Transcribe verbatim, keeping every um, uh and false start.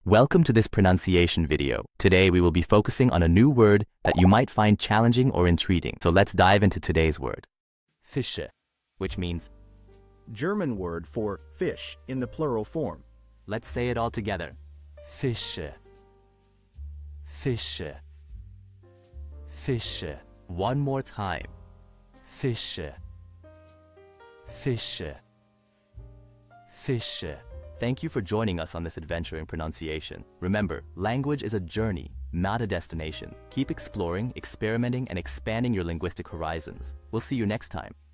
Welcome to this pronunciation video. Today we will be focusing on a new word that you might find challenging or intriguing. So let's dive into today's word. Fische, which means German word for fish in the plural form. Let's say it all together. Fische. Fische. Fische. One more time. Fische. Fische. Fische. Thank you for joining us on this adventure in pronunciation. Remember, language is a journey, not a destination. Keep exploring, experimenting, and expanding your linguistic horizons. We'll see you next time.